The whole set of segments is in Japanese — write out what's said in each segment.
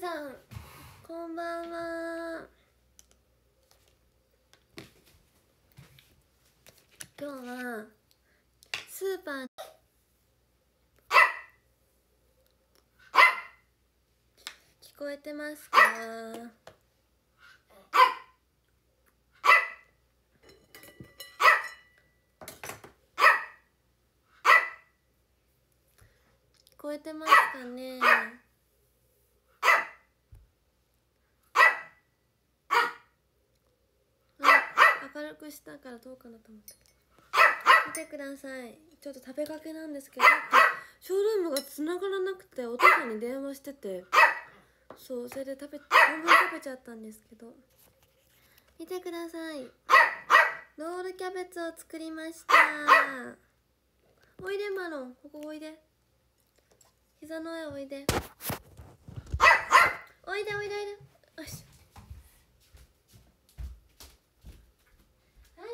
さんこんばんは。今日はスーパー聞こえてますか？聞こえてますかね？明るくしたからどうかなと思ったけど、見てください。ちょっと食べかけなんですけど、ショールームが繋がらなくてお父さんに電話してて、そうそれで半分食べちゃったんですけど、見てください。ロールキャベツを作りました。おいでマロン、ここおいで。膝の上おいで。おいでおいでおいで。よし。はいはい。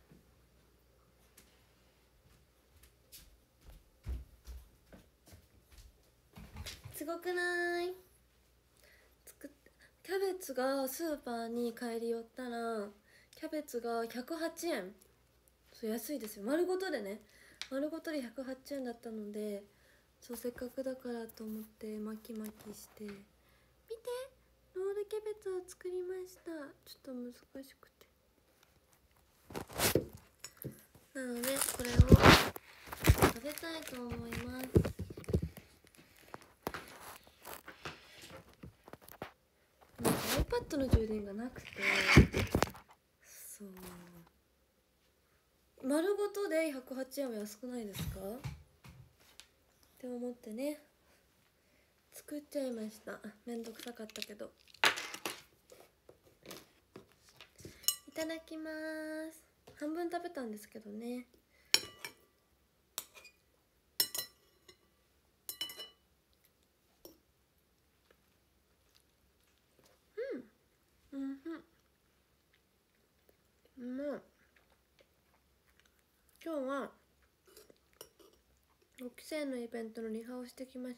すごくない？キャベツがスーパーに帰り寄ったら、キャベツが108円。そう安いですよ。丸ごとでね、丸ごとで108円だったので、そうせっかくだからと思って巻き巻きして、見て、ロールキャベツを作りました。ちょっと難しくて、なのでこれを食べたいと思います。なんか iPad の充電がなくて、そう丸ごとで108円は安くないですかって思ってね、作っちゃいました。めんどくさかったけど。いただきます。半分食べたんですけどね。うんうんうん。もう今日は6期生のイベントのリハをしてきました。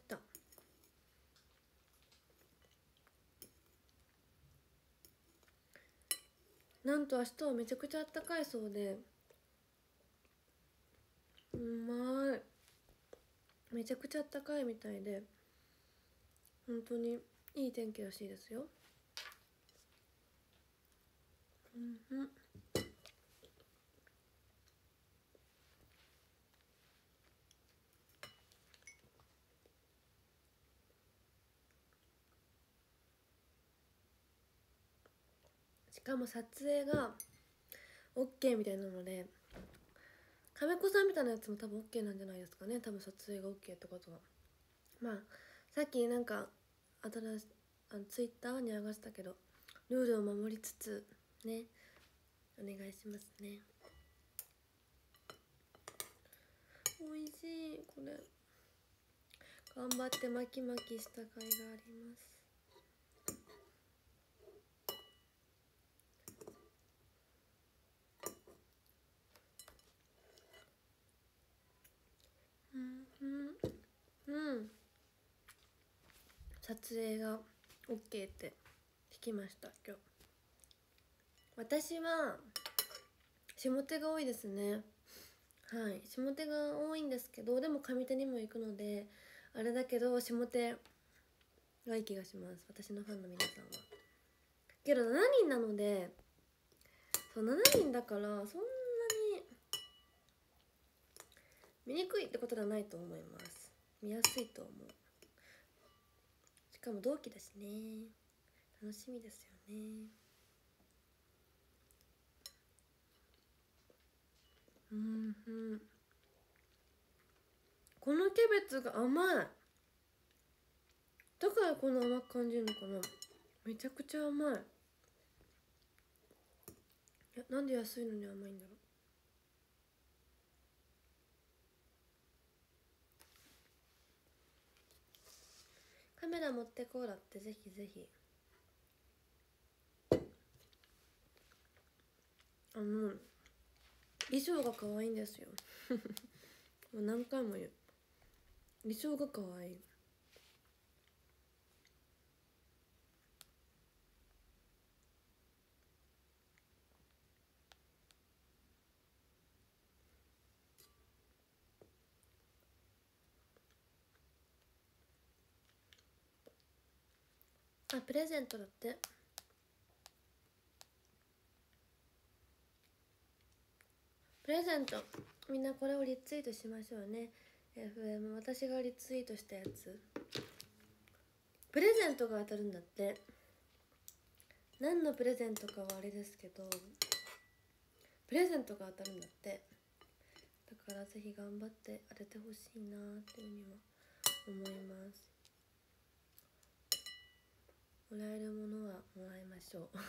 なんと明日はめちゃくちゃあったかいそうで、うまい。めちゃくちゃあったかいみたいで、本当にいい天気らしいですよ。うんうん。しかも撮影が OK みたいなので、亀子さんみたいなやつも多分 OK なんじゃないですかね。多分撮影が OK ってことは。まあさっきなんか新しツイッターに上がってたけど、ルールを守りつつね、お願いしますね。美味しい。これ頑張って巻き巻きした甲斐があります。撮影が OK って聞きました。今日私は下手が多いですね。はい、下手が多いんですけど、でも上手にも行くのであれだけど、下手がいい気がします、私のファンの皆さんは。けど7人なので、そう7人だからそんなに見にくいってことではないと思います。見やすいと思う。しかも同期だしね、楽しみですよね。このキャベツが甘い。だからこんな甘く感じるのかな。めちゃくちゃ甘い。いや、なんで安いのに甘いんだろう。カメラ持ってこうだって、ぜひぜひ。衣装が可愛いんですよもう何回も言う、衣装が可愛い。 あ、プレゼントだって。プレゼント、みんなこれをリツイートしましょうね。 FM 私がリツイートしたやつ、プレゼントが当たるんだって。何のプレゼントかはあれですけど、プレゼントが当たるんだって。だからぜひ頑張って当ててほしいなっていうには思います。もらえるものはもらいましょ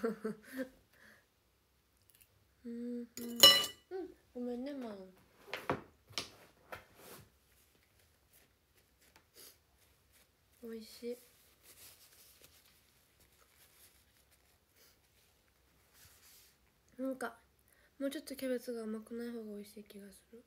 うごめんねマン。おいしい。なんかもうちょっとキャベツが甘くない方が美味しい気がする。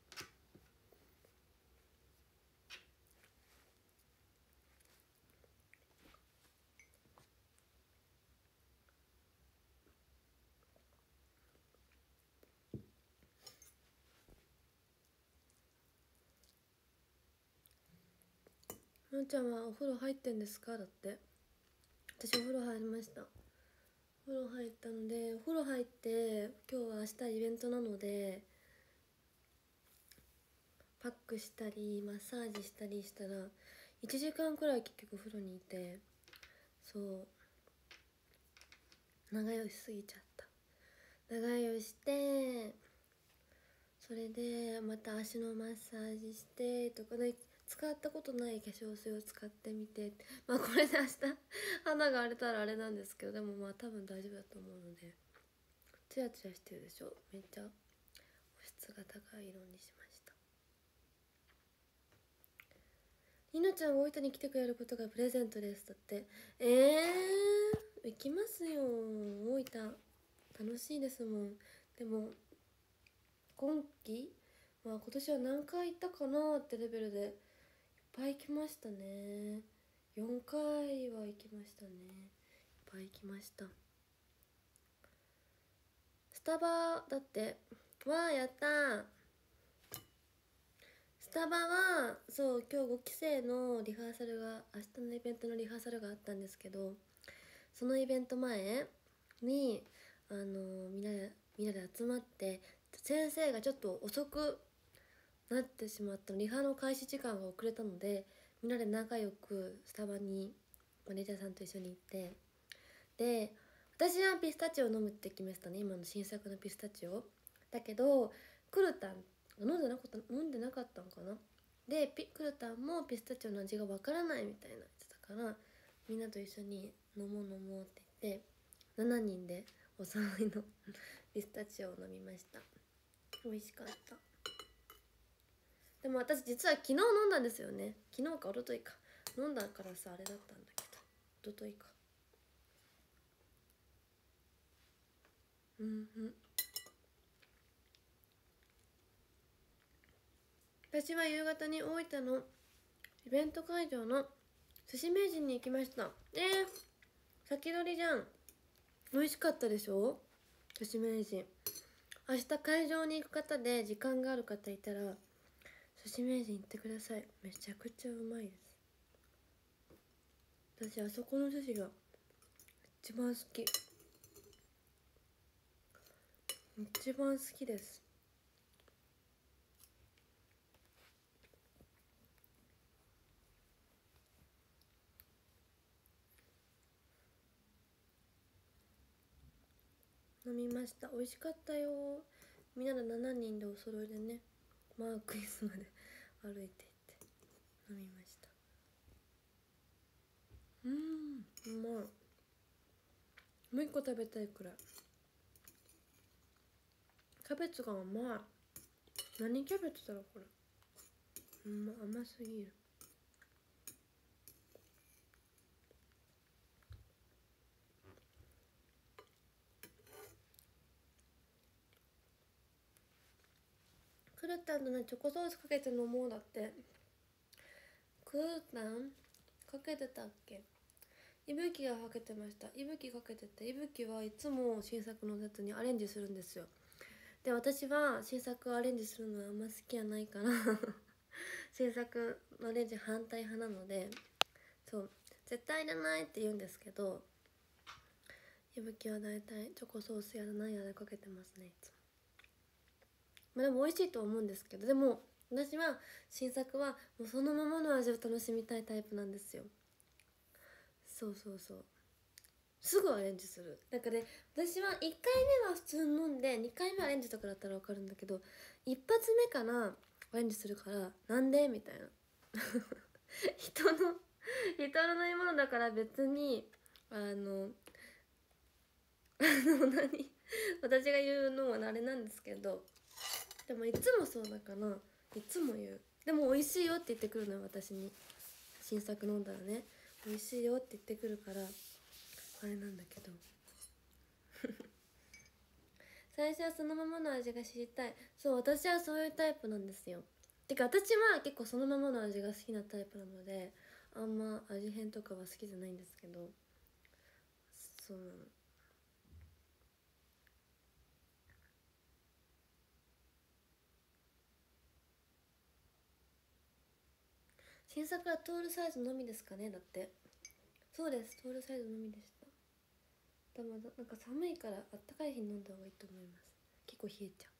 のんちゃんはお風呂入ってんですか？だって。私お風呂入りました。お風呂入ったので、お風呂入って今日は明日イベントなのでパックしたりマッサージしたりしたら1時間くらい結局お風呂にいて、そう長酔いしすぎちゃった。長酔いして、それでまた足のマッサージしてとかね、使ったことない化粧水を使ってみて、まあこれで明日肌が荒れたらあれなんですけど、でもまあ多分大丈夫だと思うので。ツヤツヤしてるでしょ。めっちゃ保湿が高い色にしました。りなちゃんが大分に来てくれることがプレゼントですだって。行きますよ。大分楽しいですもん。でも今季まあ今年は何回行ったかなってレベルでいっぱい行きましたね。4回は行きましたね。いっぱい行きました。スタバだって。わあやったー。スタバはそう今日5期生のリハーサルが、明日のイベントのリハーサルがあったんですけど、そのイベント前にみんなで集まって、先生がちょっと遅くなってしまったの、リハの開始時間が遅れたので、みんなで仲良くスタバにマネージャーさんと一緒に行って、で私はピスタチオを飲むって決めてたね、今の新作のピスタチオだけど、クルタン飲んでなかったのかな。でクルタンもピスタチオの味がわからないみたいな言ってたから、みんなと一緒に飲もうって言って7人でお揃いのピスタチオを飲みました。美味しかった。でも私実は昨日飲んだんですよね。昨日か一昨日か飲んだからさあれだったんだけど、一昨日か。私は夕方に大分のイベント会場の寿司名人に行きました。先取りじゃん。美味しかったでしょ寿司名人。明日会場に行く方で時間がある方いたら寿司名人行ってください。めちゃくちゃうまいです。私あそこの寿司が一番好き。一番好きです。飲みました。美味しかったよ。みんなで7人でお揃いでね、マークイスまで歩いていって飲みました。うまい。もう一個食べたいくらい。キャベツが甘い。何キャベツだろうこれ。甘すぎる。クルタンとねチョコソースかけて飲もうだって。クルタンかけてたっけ。いぶきがかけてました。いぶきかけてて、いぶきはいつも新作のやつにアレンジするんですよ。で私は新作をアレンジするのはあんま好きやないから新作のアレンジ反対派なので、そう絶対いらないって言うんですけど、いぶきはだいたいチョコソースやら何やらかけてますねいつも。まあでも美味しいと思うんですけど、でも私は新作はもうそのままの味を楽しみたいタイプなんですよ。そうそうそう、すぐアレンジする。だからね、私は1回目は普通に飲んで2回目アレンジとかだったら分かるんだけど、一発目かなアレンジするからなんでみたいな人の飲み物だから別に何私が言うのはあれなんですけど、でもいつもそうだからいつも言う。でも美味しいよって言ってくるのよ、私に。新作飲んだらね美味しいよって言ってくるからあれなんだけど最初はそのままの味が知りたい。そう、私はそういうタイプなんですよ。てか私は結構そのままの味が好きなタイプなので、あんま味変とかは好きじゃないんですけど、そうなの。新作はトールサイズのみですかね。だってそうです、トールサイズのみでした。でもなんか寒いからあったかい日に飲んだ方がいいと思います。結構冷えちゃ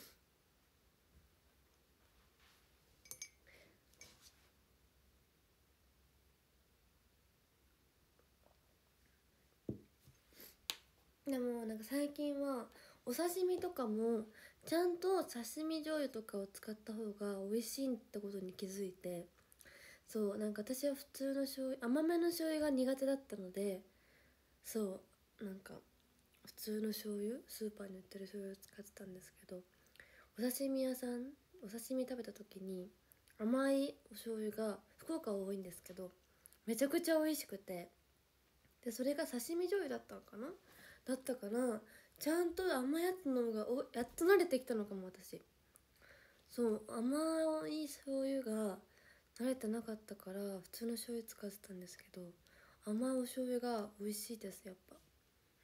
う。でもなんか最近はお刺身とかもちゃんと刺身醤油とかを使った方が美味しいってことに気づいて、そう、なんか私は普通の醤油、甘めの醤油が苦手だったので、そうなんか普通の醤油、スーパーに売ってる醤油を使ってたんですけど、お刺身屋さん、お刺身食べた時に甘いお醤油が福岡は多いんですけどめちゃくちゃ美味しくて、でそれが刺身醤油だったのかな、だったからちゃんと甘いやつの方がやっと慣れてきたのかも私。そう甘い醤油が慣れてなかったから普通の醤油使ってたんですけど、甘いお醤油が美味しいですやっぱ。うん、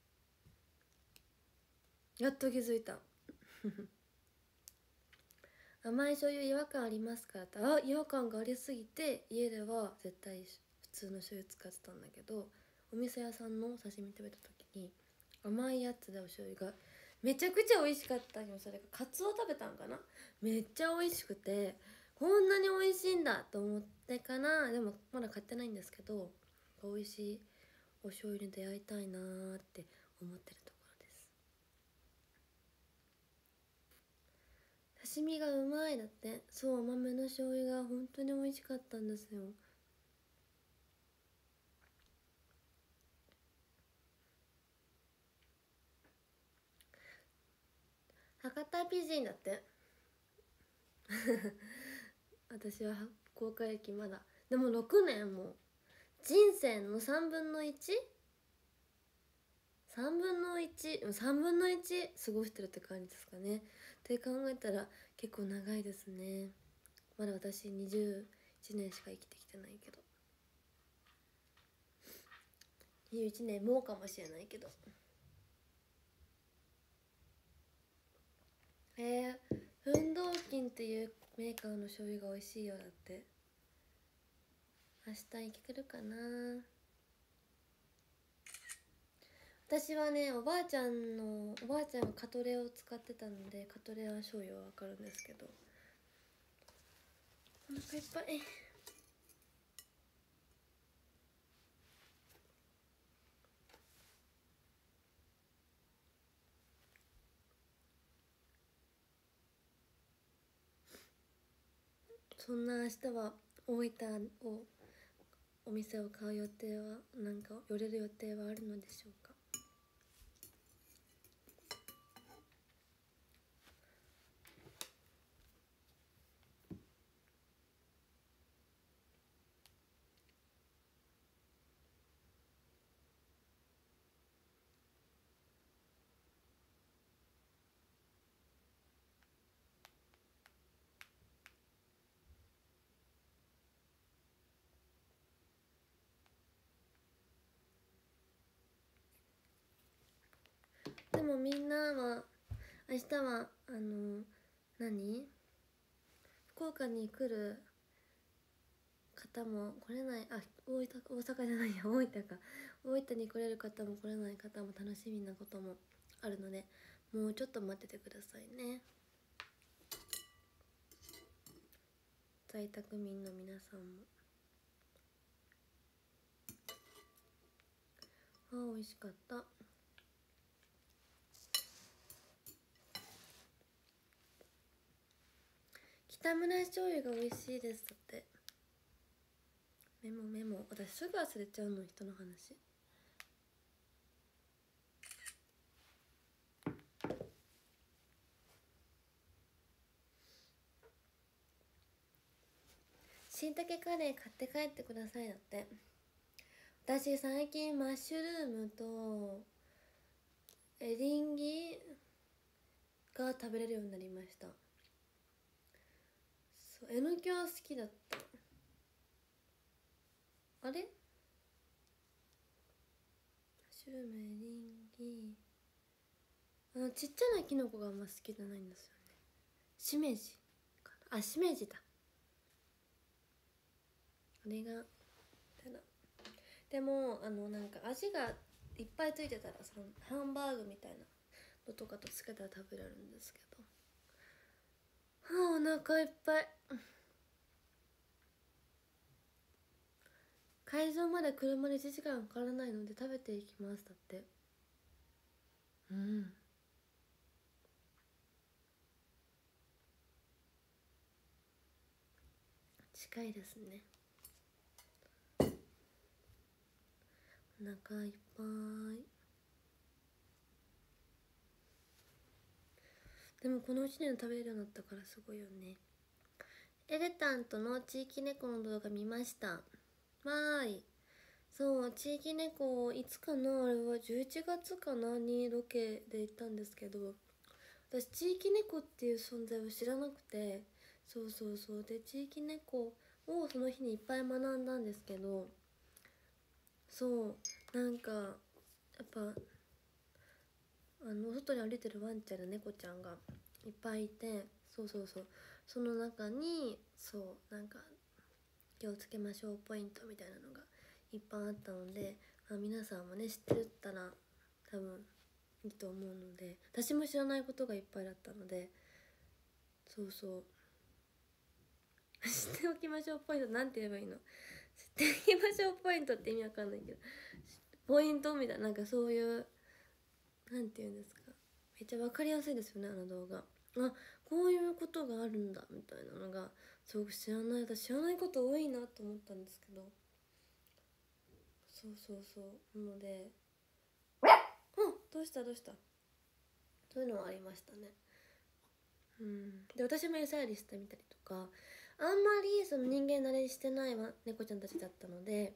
やっと気づいた甘い醤油違和感ありますかって、あ、違和感がありすぎて家では絶対普通の醤油使ってたんだけど、お店屋さんのお刺身食べた時に甘いやつでお醤油がめちゃくちゃ美味しかったよ。それがカツオ食べたんかな、めっちゃ美味しくて、こんなに美味しいんだと思ってかな。でもまだ買ってないんですけど、美味しいお醤油に出会いたいなーって思ってるところです。刺身がうまいだって。そう、甘めの醤油が本当に美味しかったんですよ。博多美人だって私は福岡駅まだでも6年も人生の3分の 1?3 分の13分の1過ごしてるって感じですかね。って考えたら結構長いですね。まだ私21年しか生きてきてないけど、21年もうかもしれないけど。奮闘金っていうメーカーの醤油が美味しいよだって。明日行けるかな。私はね、おばあちゃんがカトレを使ってたのでカトレア醤油は分かるんですけど、お腹いっぱい。そんな明日は大分をお店を買う予定は、なんか寄れる予定はあるのでしょうか。でもみんなは明日は何福岡に来る方も来れない、大阪じゃないや、大分か、大分に来れる方も来れない方も楽しみなこともあるので、もうちょっと待っててくださいね。在宅民の皆さんも。美味しかった。北村醤油が美味しいです。だって。メモメモ、私すぐ忘れちゃうの、人の話。しいたけカレー買って帰ってください。だって。私最近マッシュルームとエリンギが食べれるようになりました。そう、えのきは好きだった。あれ、マッシュルーム、エリンギ、ちっちゃなキノコがあんま好きじゃないんですよね。しめじかな、しめじだ。あれがでもなんか味がいっぱいついてたら、そのハンバーグみたいなのとかとつけたら食べられるんですけど、お腹いっぱい。会場まで車で1時間かからないので食べていきます。だって。近いですね。お腹いっぱい。でもこの1年食べれるようになったからすごいよね。エレタントの地域猫の動画見ました。わーい。そう、地域猫いつかな、あれは11月かなにロケで行ったんですけど、私地域猫っていう存在を知らなくて、そうで、地域猫をその日にいっぱい学んだんですけど、そうなんかやっぱ外に歩いてるワンちゃんや猫ちゃんがいっぱいいて、その中になんか気をつけましょうポイントみたいなのがいっぱいあったので、皆さんもね知ってたら多分いいと思うので、私も知らないことがいっぱいだったので、知っておきましょうポイントなんて言えばいいの、知っておきましょうポイントって意味わかんないけど、ポイントみたいな、なんかそういうなんて言うんですか、めっちゃわかりやすいですよね、あの動画。こういうことがあるんだみたいなのがすごく私知らないこと多いなと思ったんですけど、なのでどうしたそういうのはありましたね。で、私も餌やりしてみたりとか、あんまりその人間慣れしてない猫ちゃんたちだったので、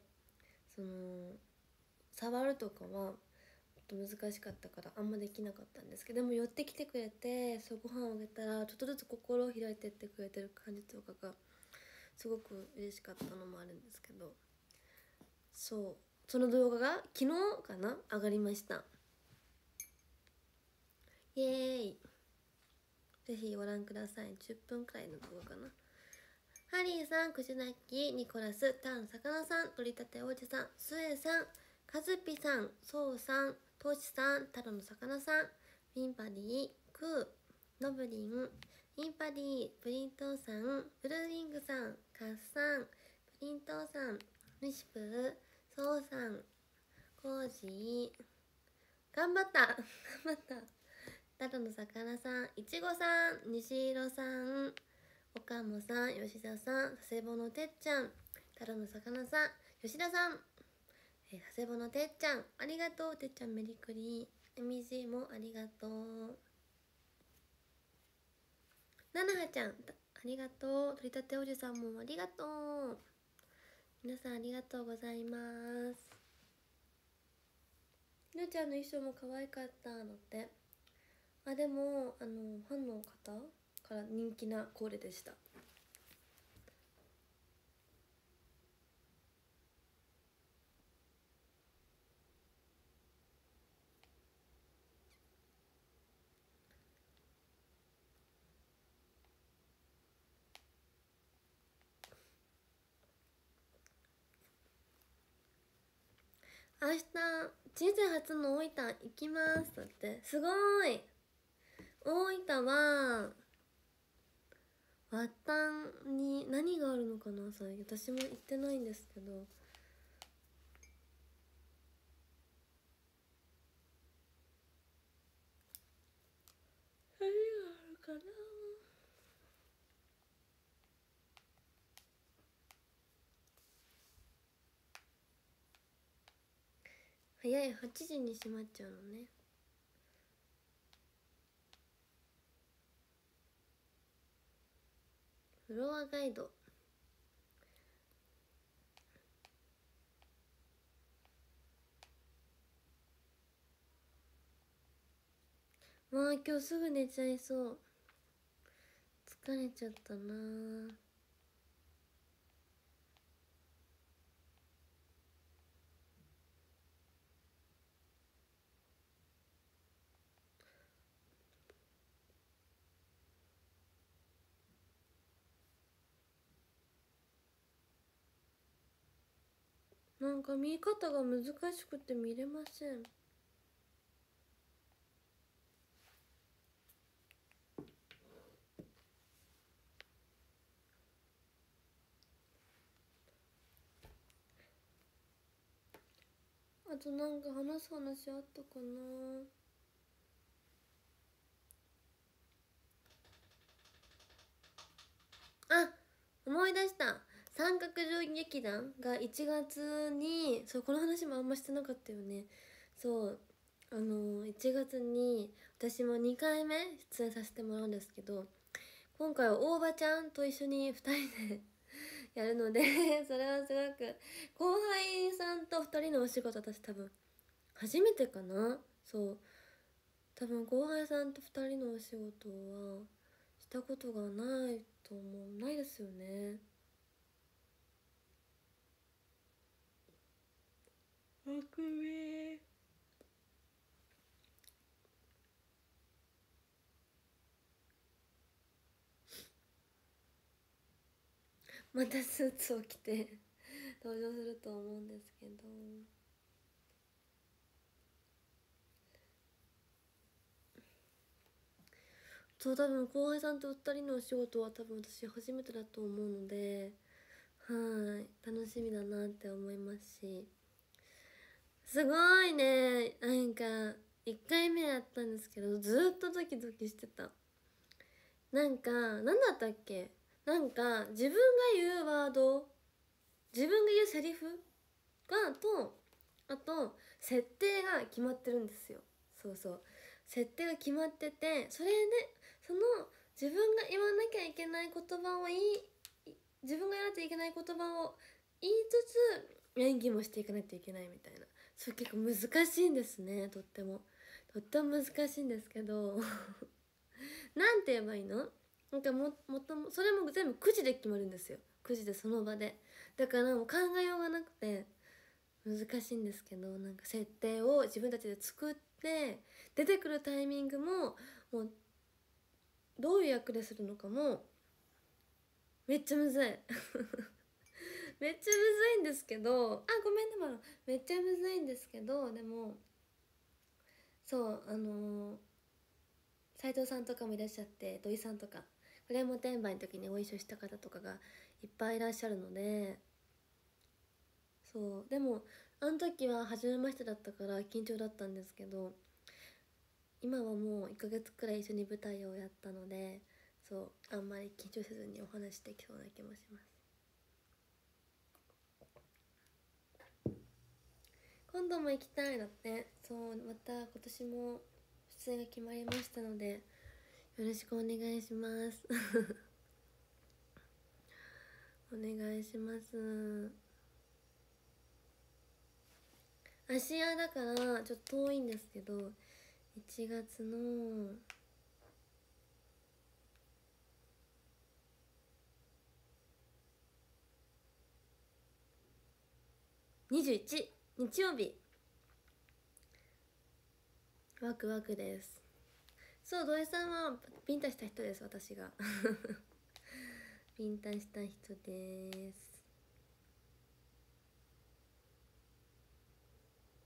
触るとかはちょっと難しかったからあんまできなかったんですけど、でも寄ってきてくれて、ご飯をあげたらちょっとずつ心を開いてってくれてる感じとかがすごく嬉しかったのもあるんですけど、その動画が昨日かな上がりました。イエーイ。ぜひご覧ください。10分くらいの動画かな。ハリーさん、クジナッキー、ニコラス、タン、魚さん、取り立て王子さん、スエさん、カズピさん、ソウさん、トシさん、タロの魚さん、ピンパディ、クー、ノブリン、インパディ、プリントーさん、ブルーリングさん、カッサン、プリントーさん、ムシプー、ソウさん、コージー、頑張ったタロの魚さん、いちごさん、西色さん、岡もさん、吉田さん、佐世保のてっちゃん、タロの魚さん、吉田さん、佐世保のてっちゃん、ありがとう。てっちゃんメリクリ。MG もありがとう。ななはちゃん、ありがとう。取り立ておじさんもありがとう。皆さんありがとうございます。ひなちゃんの衣装も可愛かったのって。でもファンの方から人気なコーデでした。 明日人生初の大分行きますだって。すごい。大分はワッタンに何があるのかな。私も行ってないんですけど、何があるかな。早い、8時に閉まっちゃうのね。フロアガイド。まあ今日すぐ寝ちゃいそう。疲れちゃったな。なんか見方が難しくて見れません。あとなんか話す話あったかな。あ、思い出した。三角定規劇団が1月に、そう、この話もあんましてなかったよね。そう1月に私も2回目出演させてもらうんですけど、今回は大場ちゃんと一緒に2人でやるのでそれはすごく、後輩さんと2人のお仕事、私多分初めてかな。そう、多分後輩さんと2人のお仕事はしたことがないと思う。ないですよね。あくび。またスーツを着て登場すると思うんですけど、そう多分後輩さんと2人のお仕事は多分私初めてだと思うので、はい楽しみだなって思いますし、すごいね。なんか1回目やったんですけどずっとドキドキしてた。なんか何だったっけ、なんか自分が言うワード、自分が言うセリフがと、あと設定が決まってるんですよ。そうそう、設定が決まってて、それでその自分が言わなきゃいけない言葉を自分がやらなきゃいけない言葉を言いつつ演技もしていかないといけないみたいな、それ結構難しいんですね。とっても難しいんですけどなんて言えばいいの。なんかそれも全部くじで決まるんですよ。くじでその場で。だからもう考えようがなくて難しいんですけど、なんか設定を自分たちで作って出てくるタイミングも、もうどういう役でするのかもめっちゃむずいめっちゃむずいんですけど、あ、ごめんねマロ、めっちゃむずいんですけど、でもそう斉藤さんとかもいらっしゃって、土井さんとかクレーム転売の時にご一緒した方とかがいっぱいいらっしゃるので、そうでもあの時は初めましてだったから緊張だったんですけど、今はもう1ヶ月くらい一緒に舞台をやったので、そうあんまり緊張せずにお話できそうな気もします。今度も行きたいだって。そうまた今年も出演が決まりましたのでよろしくお願いしますお願いします。芦屋だからちょっと遠いんですけど、1月の21日曜日、ワクワクです。そう、土井さんはビンタした人です。私がビンタした人です。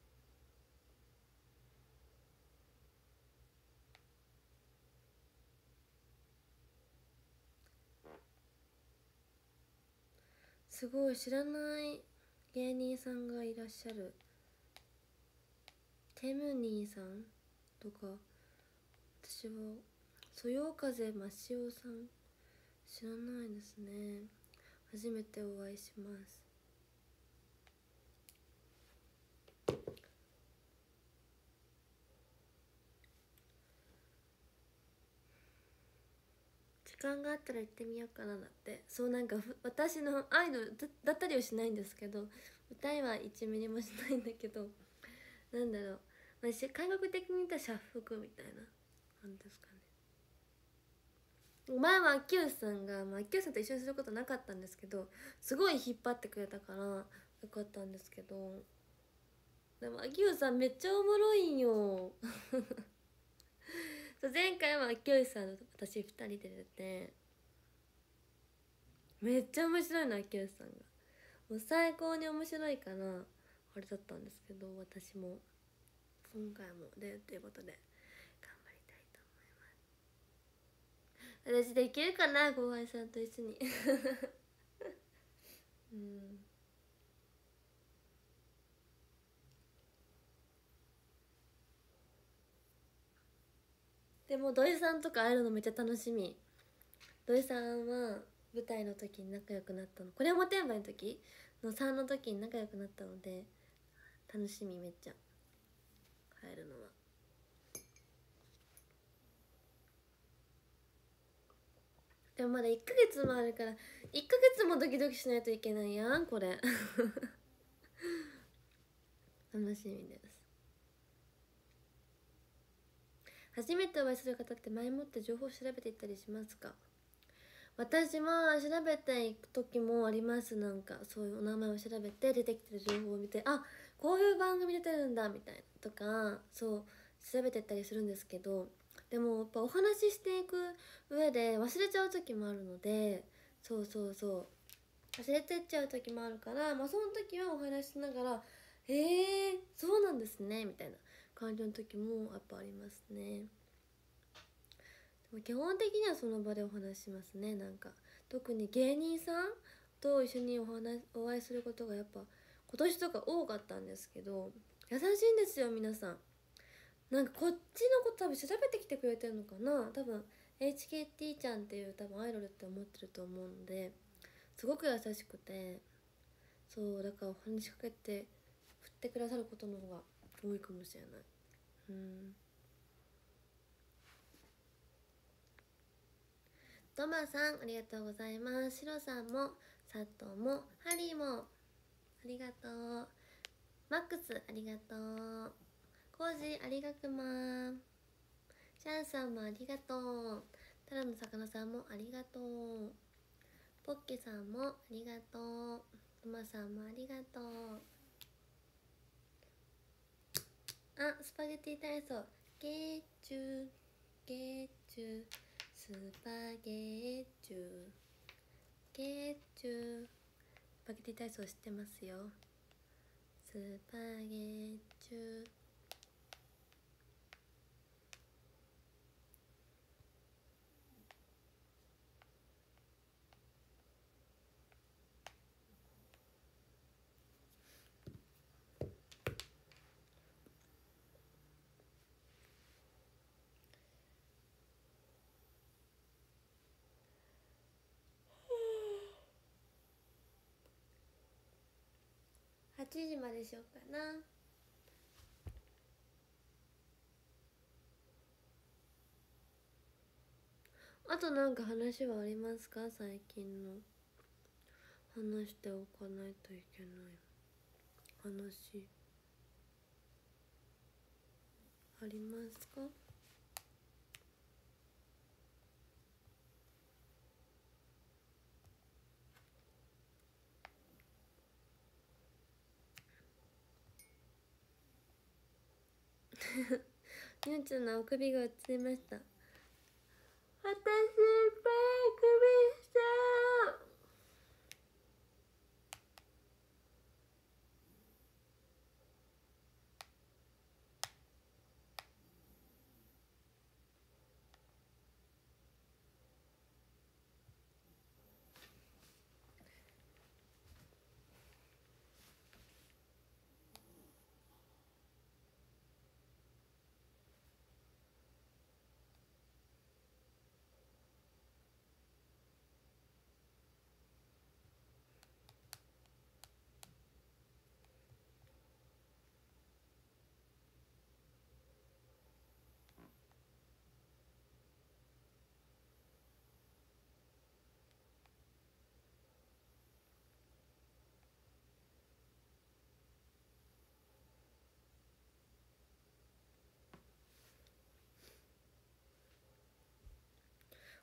すごい知らない芸人さんがいらっしゃる。テムニーさんとか、私はそよ風ましおさん知らないですね。初めてお会いします。時間があったら行ってみようかな。だってそうなんか私のアイドルだったりはしないんですけど、歌いは1ミリもしないんだけど、なんだろう、まあ、感覚的に言ったら社服みたいななんですかね。前はアキューさんが、まあ、アキューさんと一緒にすることなかったんですけど、すごい引っ張ってくれたからよかったんですけど、でもアキューさんめっちゃおもろいんよそう前回はアキューさんと私2人で出て、めっちゃ面白いのアキューさんがもう最高に面白いからあれだったんですけど、私も今回も出るということで頑張りたいと思います。私できるかな、後輩さんと一緒にうん。でも土井さんとか会えるのめっちゃ楽しみ。土井さんは舞台の時に仲良くなったの、これも天馬の時の3の時に仲良くなったので楽しみ、めっちゃ会えるのは。でもまだ1ヶ月もあるから、1ヶ月もドキドキしないといけないやんこれ楽しみです。初めてお会いする方って前もって情報を調べていったりしますか？私は調べていく時もあります。なんかそういうお名前を調べて出てきてる情報を見て、あ、こういう番組出てるんだみたいなとか、そう調べてったりするんですけど、でもやっぱお話ししていく上で忘れちゃう時もあるので、そうそうそう、忘れてっちゃう時もあるから、まあその時はお話ししながらそうなんですねみたいな感じの時もやっぱありますね。基本的にはその場でお話ししますね。なんか特に芸人さんと一緒にお会いすることがやっぱ今年とか多かったんですけど、優しいんですよ皆さん。なんかこっちのこと多分調べてきてくれてるのかな、多分 HKT ちゃんっていう多分アイドルって思ってると思うので、すごく優しくて、そうだからお話しかけて振ってくださることの方が多いかもしれない。うん。トマさんありがとうございます。シロさんも佐藤もハリーもありがとう。マックスありがとう。コージありがくま。シャンさんもありがとう。タラの魚さんもありがとう。ポッケさんもありがとう。トマさんもありがとう。あ、スパゲティ体操。ゲーチューゲーチュースパゲーチューゲーチュー。スパゲティ体操知ってますよ。スパゲーチュー。8時までしようかな。あとなんか話はありますか？最近の話しておかないといけない話ありますか？ゆうちゃんのお首が映りました。私いっぱい首しちゃう。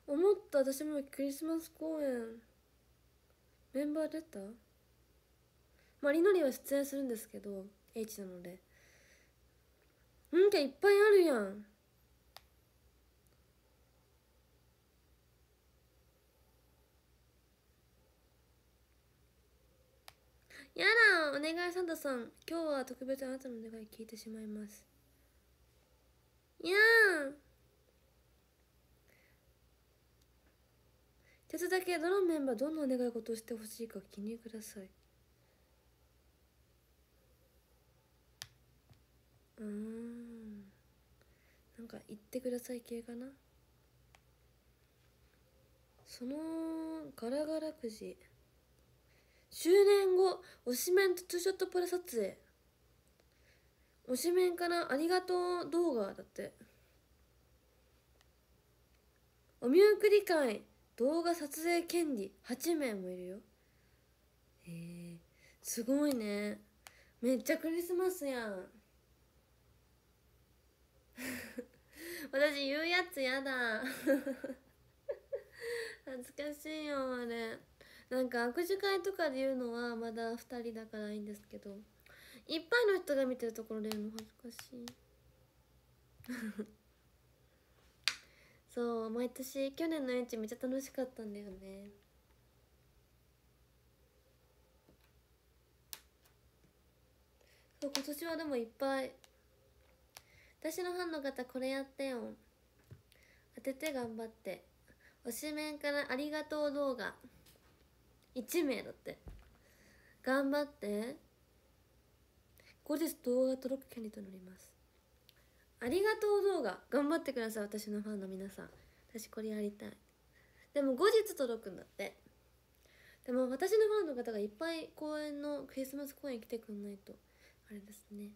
思った。私もクリスマス公演メンバー出た。まありのりは出演するんですけど H なので。うんかいっぱいあるやん。やだ、お願いサンタさん、今日は特別あなたの願い聞いてしまいます。いやー、一つだけどのメンバーどんなお願い事をしてほしいか記入ください。なんか言ってください系かな。そのガラガラくじ周年後推しメンとツーショットプラ撮影。推しメンからありがとう動画だって。お見送り会動画撮影権利8名もいるよ。へえ、すごいね。めっちゃクリスマスやん。私言うやつやだ。恥ずかしいよあれ。なんか握手会とかで言うのはまだ2人だからいいんですけど、いっぱいの人が見てるところで言うの恥ずかしい。そう、毎年去年の園地めっちゃ楽しかったんだよね。そう、今年はでもいっぱい。私のファンの方これやってよ。当てて頑張って。推しメンからありがとう動画1名だって。頑張って。後日動画届く権利となります。ありがとう動画頑張ってください。私のファンの皆さん、私これやりたい。でも後日届くんだって。でも私のファンの方がいっぱい公演のクリスマス公演来てくんないとあれですね。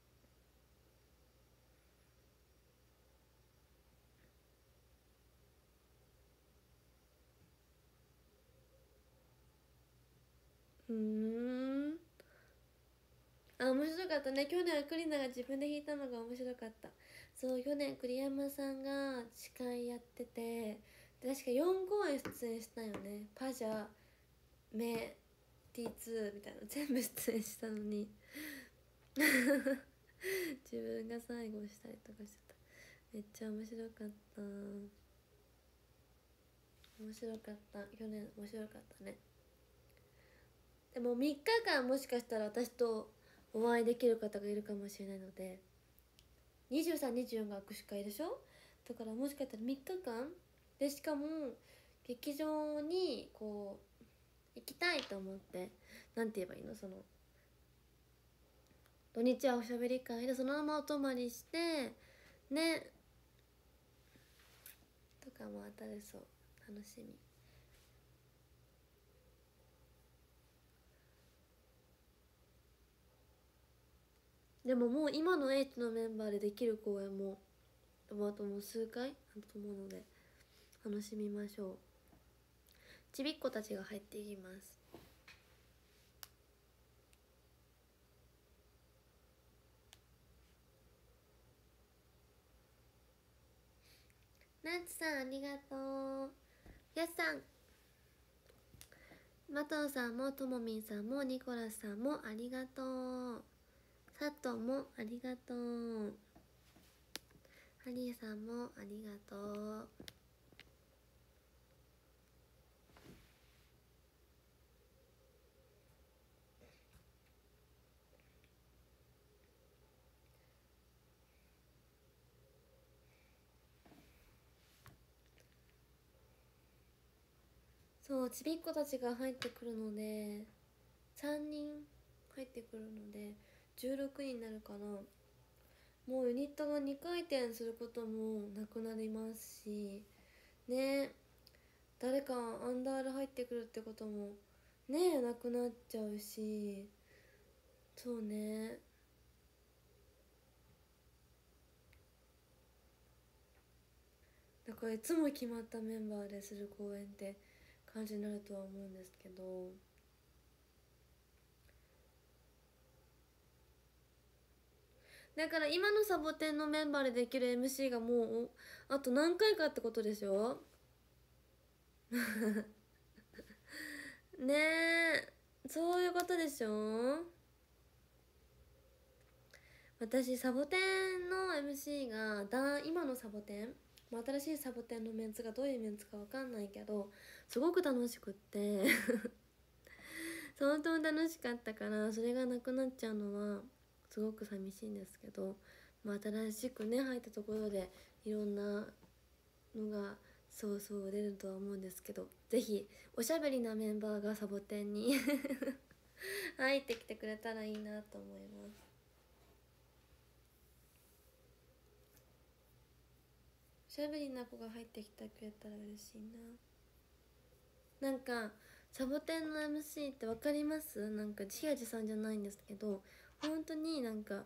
あ、面白かったね。去年はクリナが自分で弾いたのが面白かった。そう、去年栗山さんが司会やってて、で確か4公演出演したよね。パジャメ T2 みたいな全部出演したのに自分が最後したりとかしてた。めっちゃ面白かった。面白かった。去年面白かったね。でも3日間もしかしたら私とお会いできる方がいるかもしれないので、23、24が握手会でしょ。だからもしかしたら3日間で、しかも劇場にこう行きたいと思って、なんて言えばいいの、その土日はおしゃべり会でそのままお泊まりしてねとかも当たれそう。楽しみ。でももう今の H のメンバーでできる公演もあともう数回あると思うので楽しみましょう。ちびっ子たちが入っていきます。ナッツさんありがとう。やすさん、マトンさんもともみんさんもニコラスさんもありがとう。佐藤もありがとう。ハリーさんもありがとう。そう、ちびっ子たちが入ってくるので3人入ってくるので16人になるかな。もうユニットが2回転することもなくなりますしね。誰かアンダール入ってくるってこともねなくなっちゃうし。そうね。だからいつも決まったメンバーでする公演って感じになるとは思うんですけど、だから今のサボテンのメンバーでできる MC がもうあと何回かってことでしょ。 ねえ、そういうことでしょ。私サボテンの MC が今のサボテン、新しいサボテンのメンツがどういうメンツか分かんないけどすごく楽しくって相当楽しかったから、それがなくなっちゃうのはすごく寂しいんですけど、新しくね入ったところでいろんなのがそうそう出るとは思うんですけど、ぜひおしゃべりなメンバーがサボテンに入ってきてくれたらいいなと思います。おしゃべりな子が入ってきてくれたら嬉しいな。なんかサボテンの MC って分かります？なんか千秋さんじゃないんですけど、本当になんか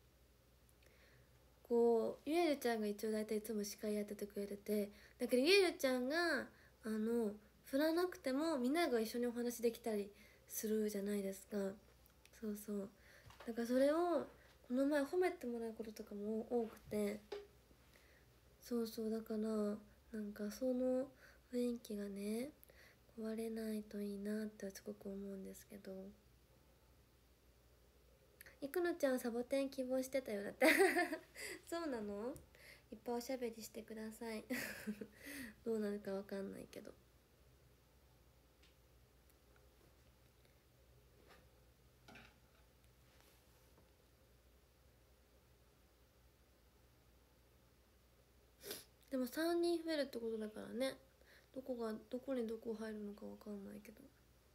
こうゆえるちゃんが一応大体いつも司会やっててくれてて、だけどゆえるちゃんが振らなくてもみんなが一緒にお話できたりするじゃないですか。そうそう、だからそれをこの前褒めてもらうこととかも多くて、そうそう、だからなんかその雰囲気がね壊れないといいなってすごく思うんですけど。いくのちゃんサボテン希望してたよだってそうなの？いっぱいおしゃべりしてくださいどうなるかわかんないけど。でも3人増えるってことだからね、どこにどこ入るのかわかんないけど。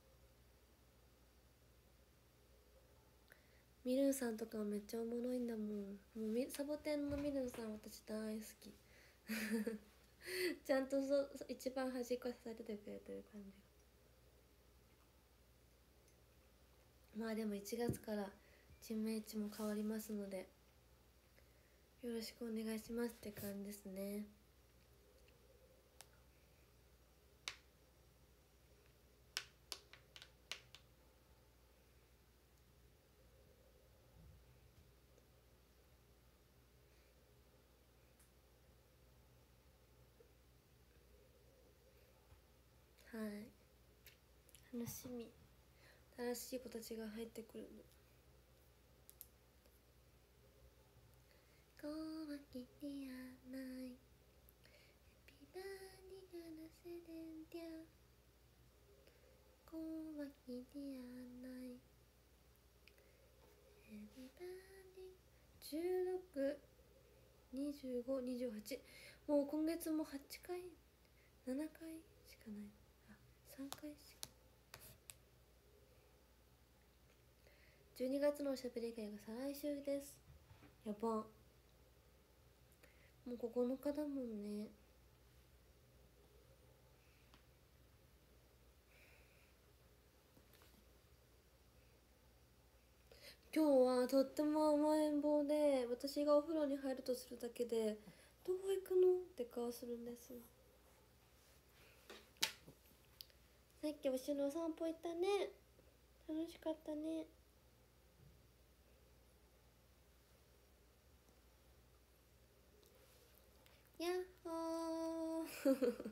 ミルンさんとかめっちゃおもろいんだもん。もうサボテンのミルンさん私大好きちゃんと一番端っこ支えててくれてる感じが。でも1月からチーム H も変わりますのでよろしくお願いしますって感じですね。はい、楽しみ。新しい子たちが入ってくるの。怖きりやないピバニガラセレンディア怖きりやないエビバニ162528、もう今月も8回7回しかない、3回しか。12月のおしゃべり会が再来週です。やば、もう9日だもんね。今日はとっても甘えん坊で、私がお風呂に入るとするだけでどこ行くのって顔するんです。さっき一緒にお散歩行ったね、楽しかったね。やっほー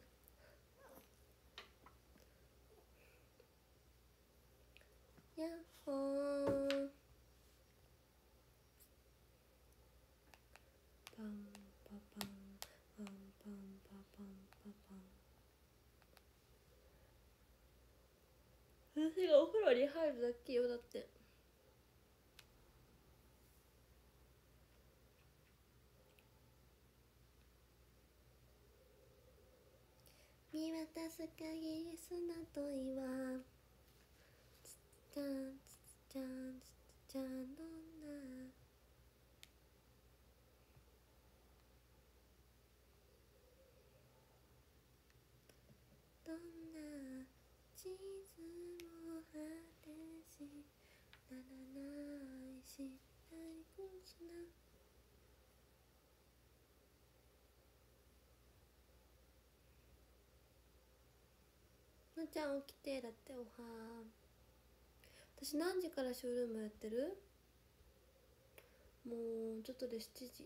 やっほーパンパパンパンパンパパンパパン。私がお風呂に入るだけよ、だって。見渡す限り砂と岩、つっちゃんつっちゃんつっちゃん、どんな地図も果てしならないしないこつな。なちゃん起きて、だっておはー。私何時からショールームやってる？もうちょっとで7時。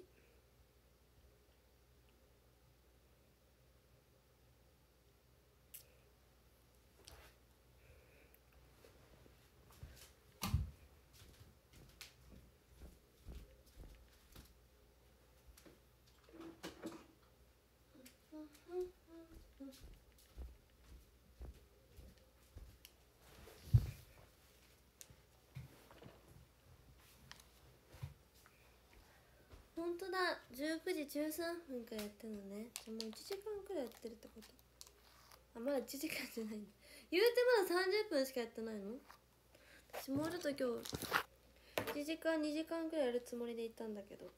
ほんとだ、19時13分からやってるのね。じゃもう1時間くらいやってるってこと。あ、まだ1時間じゃないんだ。言うてまだ30分しかやってないの。私もうちょっと今日1時間2時間くらいやるつもりでいたんだけど。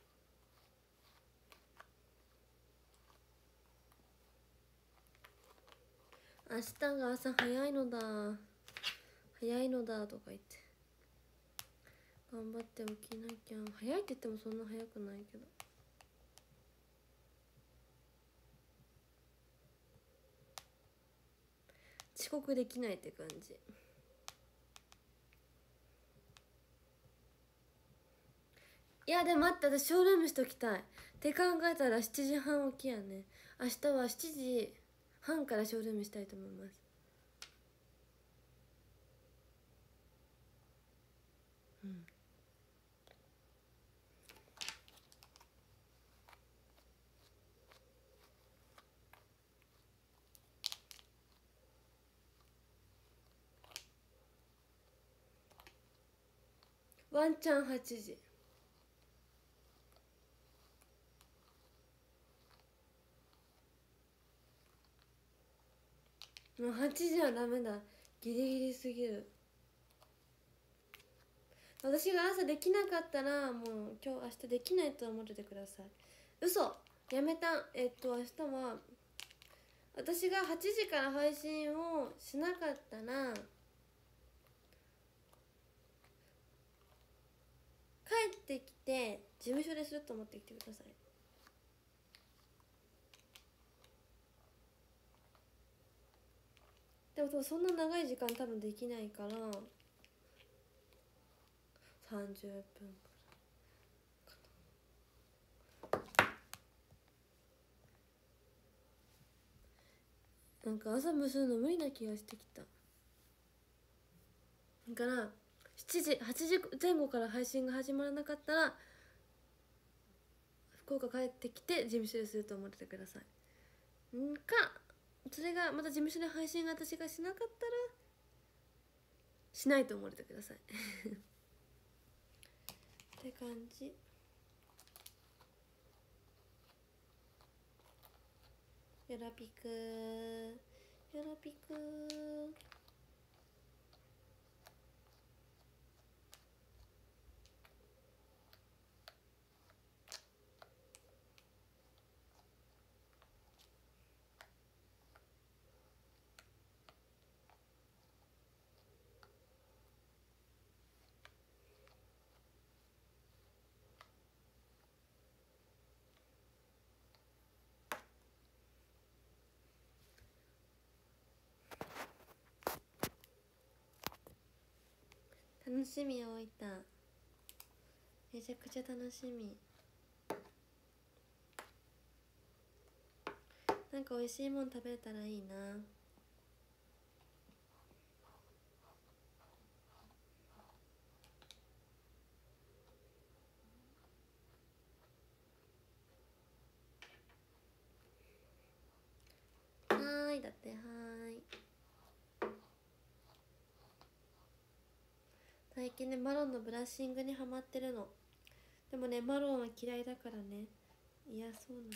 明日が朝早いのだ早いのだとか言って頑張って起きなきゃ。早いって言ってもそんな早くないけど。遅刻できないって感じ。いやでも待って、私ショールームしときたいって考えたら7時半起きやね。明日は7時半からショールームしたいと思います。うん。ワンチャン8時。もう8時はダメだ、ギリギリすぎる。私が朝できなかったらもう今日明日できないと思っててください。嘘、やめた。明日は私が8時から配信をしなかったら帰ってきて事務所ですると思ってきてください。でもそんな長い時間多分できないから30分なんか朝むするの無理な気がしてきた。だから8時前後から配信が始まらなかったら福岡帰ってきて事務所ですると思っててください。んかそれがまた事務所で配信が私がしなかったらしないと思っててくださいって感じ。よろぴくよろぴく。楽しみを置いた。めちゃくちゃ楽しみ。なんか美味しいもん食べれたらいいな。はーいだってはーい。最近ねマロンのブラッシングにハマってるの。でもねマロンは嫌いだからね。いやそうなの。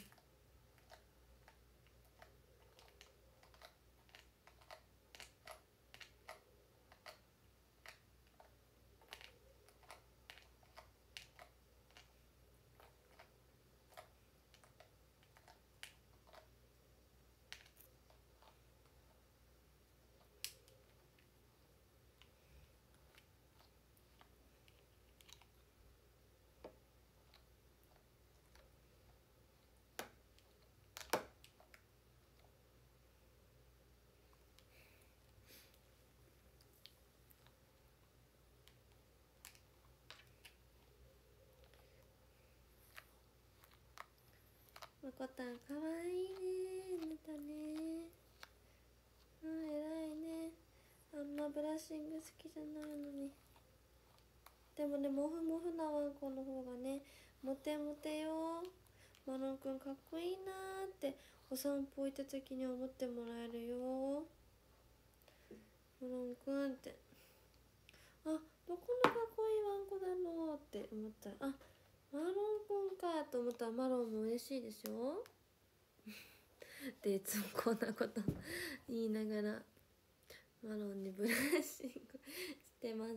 まこたんかわいいね。寝たね。偉いね。あんまブラッシング好きじゃないのに。でもねモフモフなワンコの方がねモテモテよ。マロンくんかっこいいなーってお散歩行った時に思ってもらえるよ。マロンくんってあどこのかっこいいワンコだろうって思ったらあマロンくんかかと思ったらマロンも嬉しいでしょでいつもこんなこと言いながらマロンにブラッシングしてます。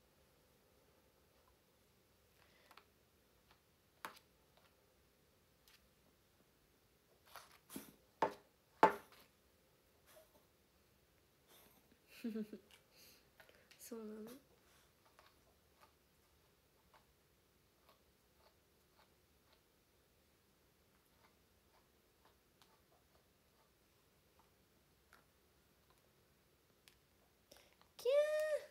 そうなの。キャ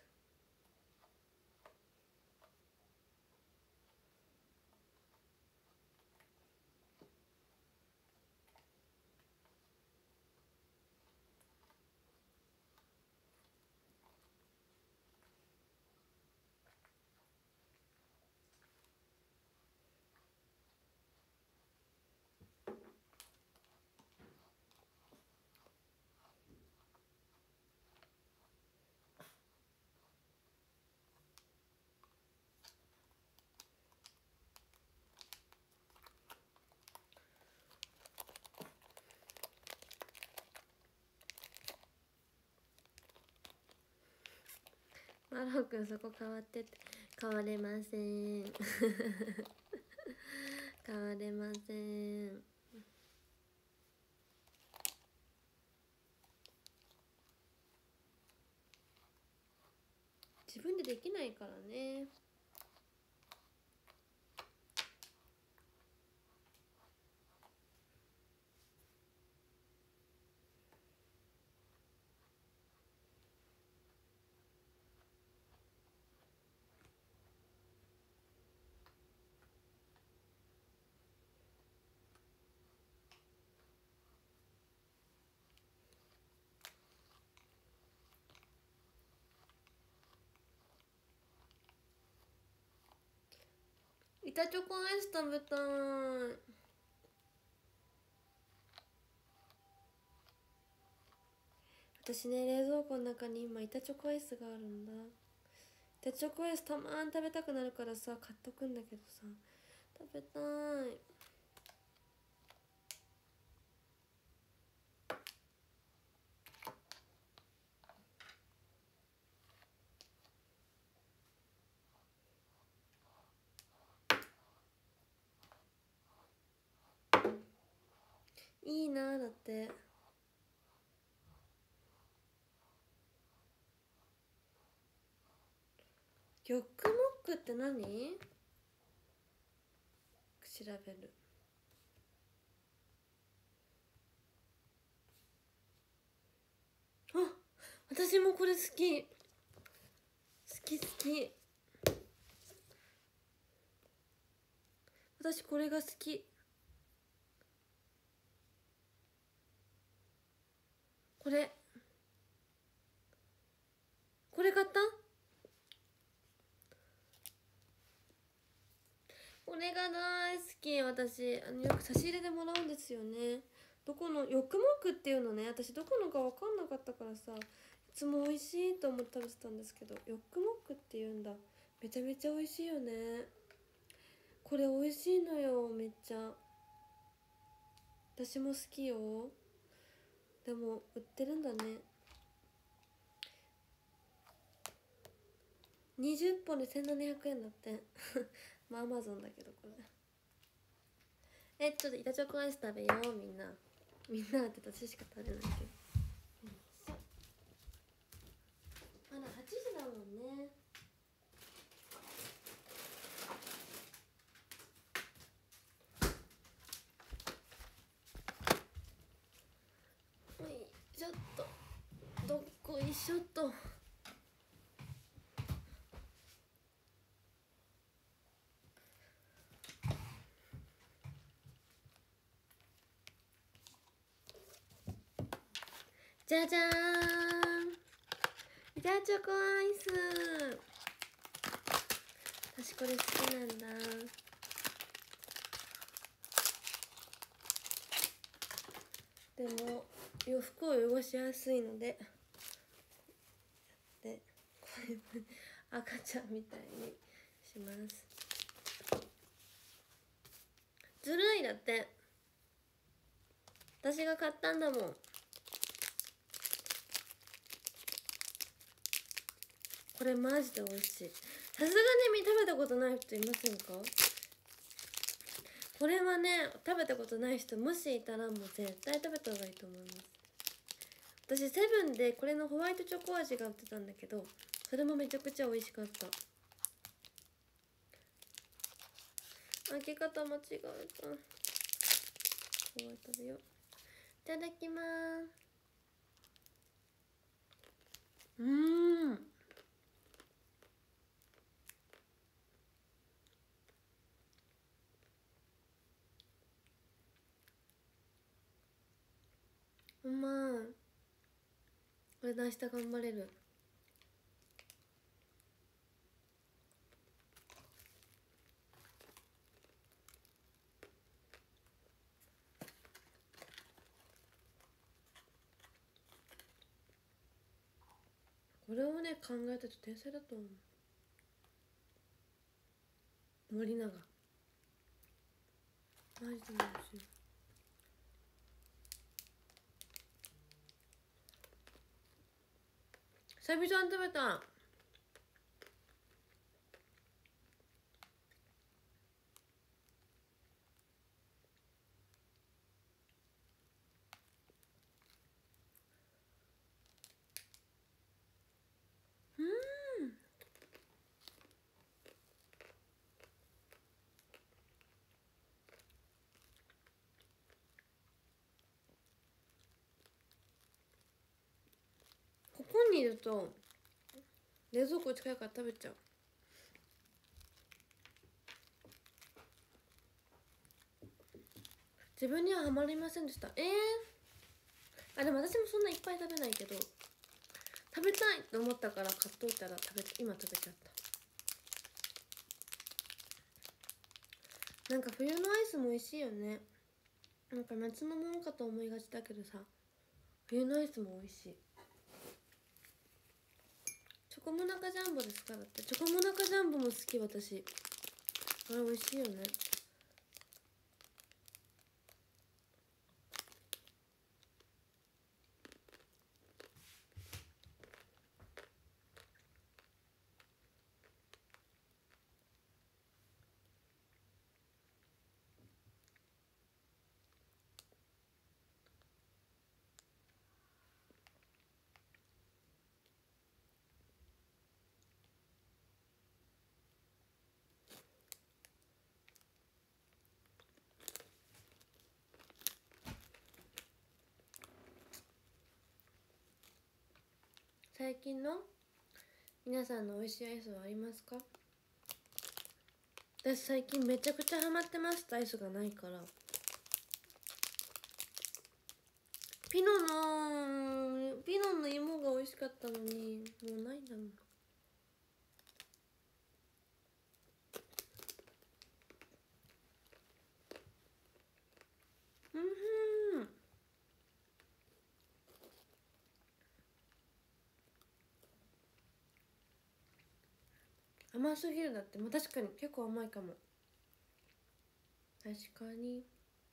マロンくんそこ変わってて変われません変われません。自分でできないからね。板チョコアイス食べたい。私ね、冷蔵庫の中に今板チョコアイスがあるんだ。板チョコアイスたまーん食べたくなるからさ、買っとくんだけどさ、食べたい。いいな。だってヨックモックって何？調べる。あ、私もこれ好き。好き好き。私これが好き。これ買った？これが大好き。私よく差し入れでもらうんですよね。どこのヨックモックっていうのね、私どこのか分かんなかったからさ、いつも美味しいと思って食べてたんですけど、ヨックモックっていうんだ。めちゃめちゃ美味しいよね。これ美味しいのよ、めっちゃ。私も好きよ。でも売ってるんだね。20本で1700円だってまあアマゾンだけどこれ。ちょっと板チョコアイス食べよう。みんなって私しか食べないけど。まだ8時だもんね。ちょっとどっこいしょっと。じゃじゃーん、板チョコアイス。私これ好きなんだ。でも洋服を汚しやすいので、こういうふうに赤ちゃんみたいにします。 ずるいだって。私が買ったんだもん。これマジで美味しい。さすがに食べたことない人いませんか？これはね、食べたことない人もしいたらもう絶対食べた方がいいと思います。私セブンでこれのホワイトチョコ味が売ってたんだけど、それもめちゃくちゃ美味しかった。開け方間違えた。こう食べよう。いただきまーす。うまい。これで明日頑張れる。これをね考えた人天才だと思う。森永マジで美味しい。久々に食べた。ここにいると冷蔵庫近いから食べちゃう。自分にはハマりませんでした。あ、でも私もそんないっぱい食べないけど、食べたいと思ったから買っといたら今食べちゃった。なんか冬のアイスも美味しいよね。なんか夏のものかと思いがちだけどさ、冬のアイスも美味しい。チョコモナカジャンボですか？だってチョコモナカジャンボも好き。私あれ美味しいよね。最近の皆さんの美味しいアイスはありますか？私最近めちゃくちゃハマってます。アイスがないから。ピノの芋が美味しかったのにもうないんだもん。甘すぎる。だってもう確かに結構甘いかも。確かに。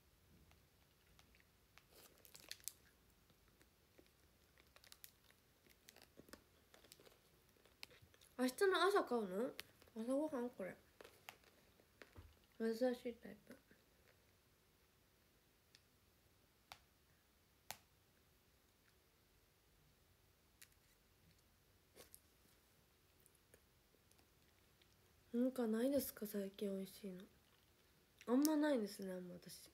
明日の朝買うの？朝ごはんこれ珍しいタイプ。なんかないですか最近美味しいの？あんまないですね。私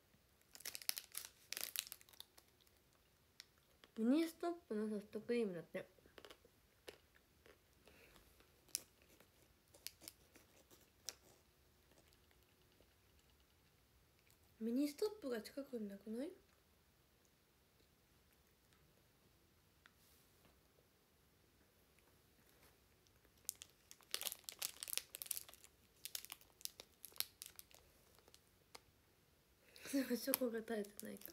ミニストップのソフトクリームだって。ミニストップが近くになくない？チョコが垂れてないか。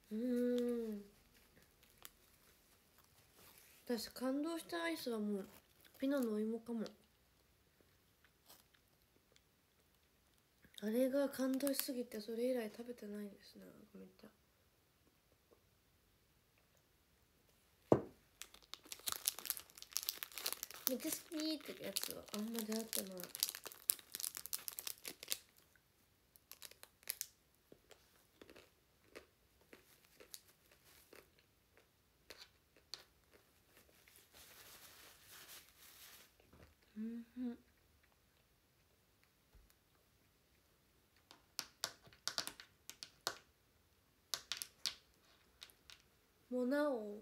私感動したアイスはもうピノのお芋かも。あれが感動しすぎてそれ以来食べてないんですね。めっちゃめっちゃ好きってやつはあんま出会ってない。もなお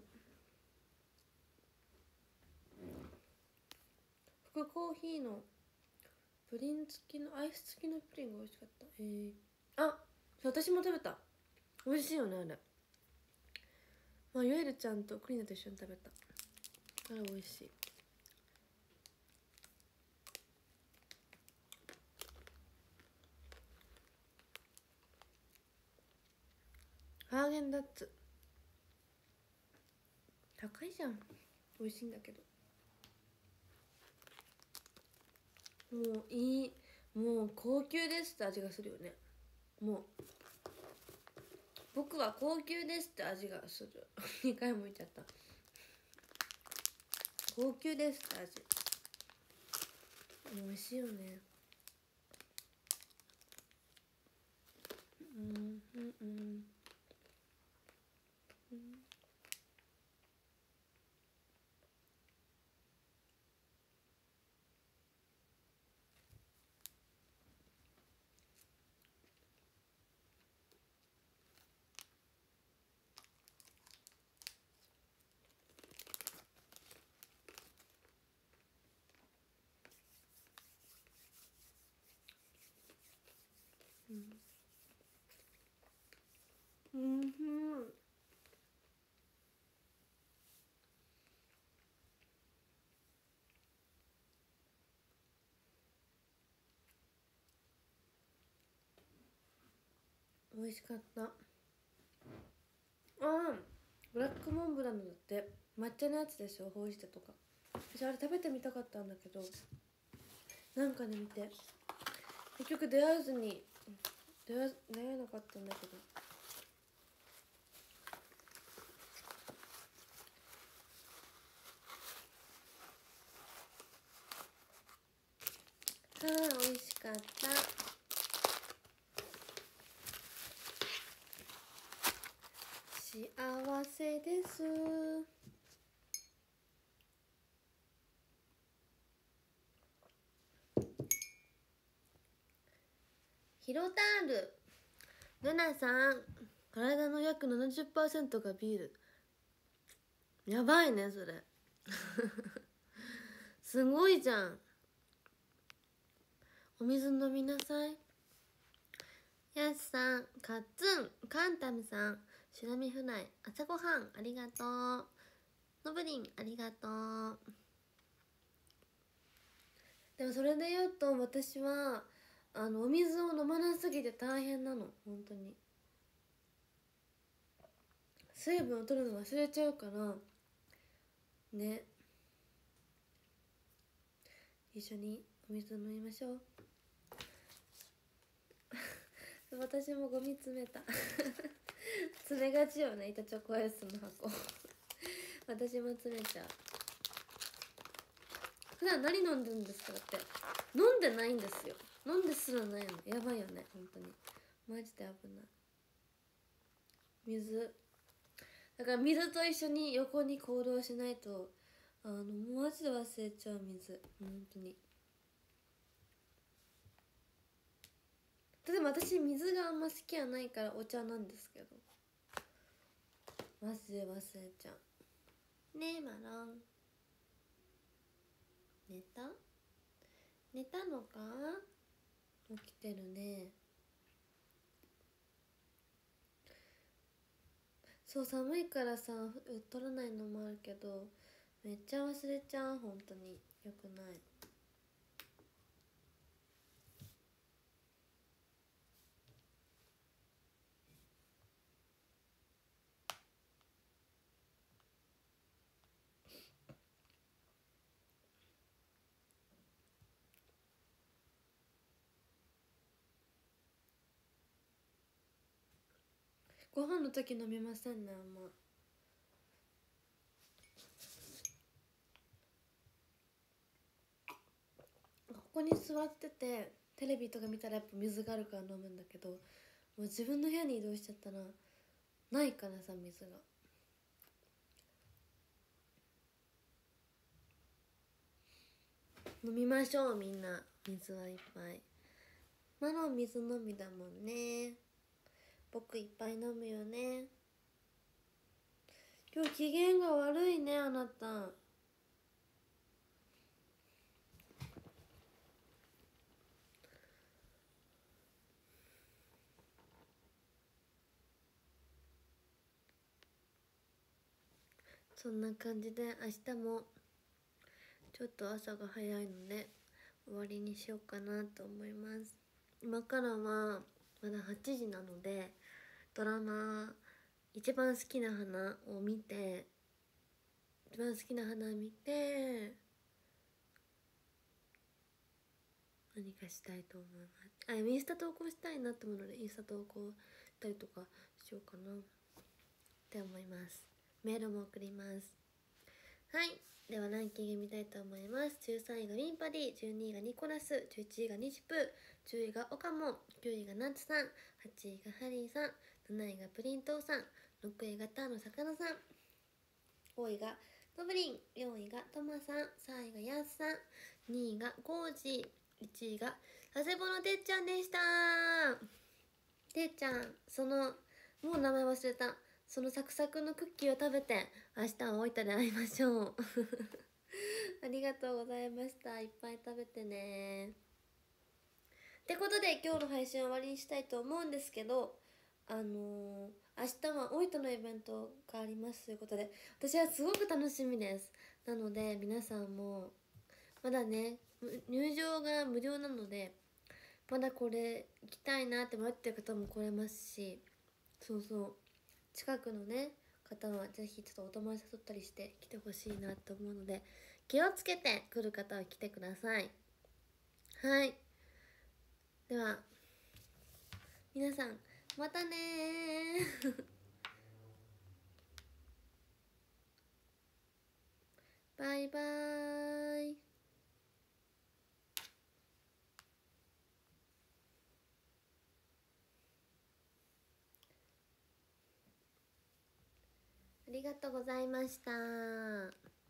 福コーヒーのプリン付きのアイス付きのプリンが美味しかった。あ、私も食べた。美味しいよねあれ。まあゆえるちゃんとクリーナと一緒に食べた。あれ美味しい。ハーゲンダッツ高いじゃん。美味しいんだけど、もういい、もう高級ですって味がするよね。もう僕は高級ですって味がする2回も言っちゃった。高級ですって味美味しいよね。美味しかった。ブラックモンブランのだって抹茶のやつでしょ、ほうじ茶とか。私あれ食べてみたかったんだけど、なんかね見て結局出会えずに出会えなかったんだけど。美味しかった。幸せです。ヒロタールルナさん、体の約 70% がビール。やばいねそれすごいじゃん。お水飲みなさい。やすさん、カッツン、カンタムさん、白身フライ、朝ごはんありがとう。のぶりんありがとう。でもそれで言うと私はお水を飲まなすぎて大変なの。本当に水分を取るの忘れちゃうからね。一緒にお水飲みましょう私もゴミ詰めた詰めがちよね、板チョコアイスの箱私も詰めちゃう。普段何飲んでるんですか？だって飲んでないんですよ。飲んですらないの。やばいよね本当に。マジで危ない。水だから水と一緒に横に行動しないとマジで忘れちゃう。水本当に。例えば私水があんま好きやないからお茶なんですけど、マジで忘れちゃう。ねえマロン、寝たのか？起きてるね。そう、寒いからさ取らないのもあるけど、めっちゃ忘れちゃう。本当によくない。 ご飯の時飲みませんねあんま。ここに座っててテレビとか見たらやっぱ水があるから飲むんだけど、もう自分の部屋に移動しちゃったらないからさ水が。飲みましょうみんな、水はいっぱい。マロン水飲みだもんね。僕いっぱい飲むよね。今日機嫌が悪いねあなた。そんな感じで明日もちょっと朝が早いので終わりにしようかなと思います。今からはまだ8時なので、ドラマ一番好きな花を見て、一番好きな花見て何かしたいと思います。インスタ投稿したいなと思うのでインスタ投稿したりとかしようかなって思います。メールも送ります。はい、ではランキング見たいと思います。13位がミンパディ、12位がニコラス、11位がニジプー、10位がオカモン、9位がナッツさん、8位がハリーさん、7位がプリントーさん、6位がターの魚さん、5位がノブリン、4位がトマさん、3位がヤスさん、2位がコージー、1位が佐世保のてっちゃんでした。てっちゃん、もう名前忘れた。そのサクサクのクッキーを食べて明日は大分で会いましょうありがとうございました。いっぱい食べてね。ってことで今日の配信終わりにしたいと思うんですけど、明日は大分のイベントがありますということで、私はすごく楽しみです。なので皆さんもまだね入場が無料なので、まだこれ行きたいなって迷ってる方も来れますし、そうそう近くのね方はぜひちょっとお友達誘ったりして来てほしいなと思うので、気をつけて来る方は来てください。はい、では皆さんまたねバイバーイ。ありがとうございました。